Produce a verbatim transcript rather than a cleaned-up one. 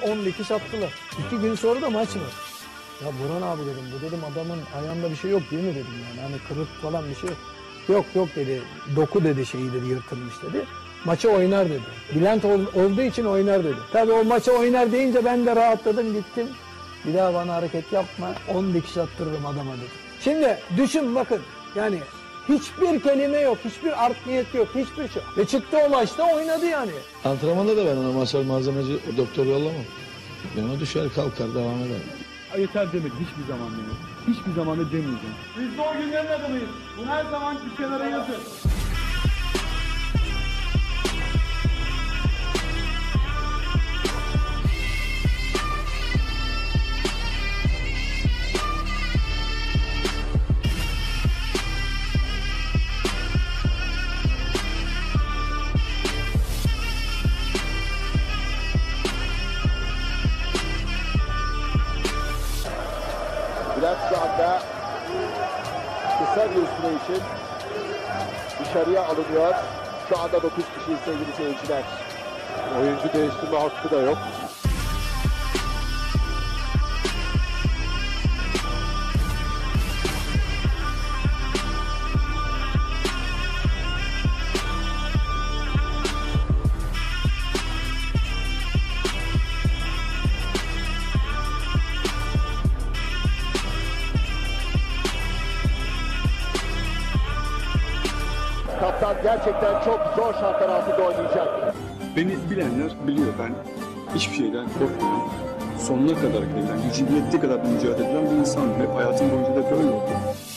on dikiş attılar. İki gün sonra da maç var. Ya Burhan abi dedim, bu dedim adamın ayağında bir şey yok değil mi dedim yani. Hani kırık falan bir şey yok. Yok yok dedi, doku dedi şeyi dedi, yırtılmış dedi. Maçı oynar dedi. Bülent ol, olduğu için oynar dedi. Tabii o maçı oynar deyince ben de rahatladım, gittim. Bir daha bana hareket yapma, on dikiş attırırım adama dedi. Şimdi düşün bakın yani hiçbir kelime yok, hiçbir art niyet yok, hiçbir şey. Ve çıktı o maçta oynadı yani. Antrenmanda da ben ona masal malzemeci doktor yollamam. Ben ona düşer kalkar devam eder. Yeter demek hiçbir zaman demek. Hiçbir zaman da demeyeceğim. Biz de o günlerin adamıyız. Bunu her zaman bir kenara yazın. Bülent şu anda kısa bir süre için dışarıya alınıyor. Şu anda dokuz kişi sevgili seyirciler. Oyuncu değiştirme hakkı da yok. Kaptan gerçekten çok zor şartlar altında oynayacak. Beni bilenler biliyor, ben hiçbir şeyden korkmuyorum. Sonuna kadar giden, gücüm yettiği kadar mücadele eden bir insanım. Hep hayatım boyunca da böyle oldu.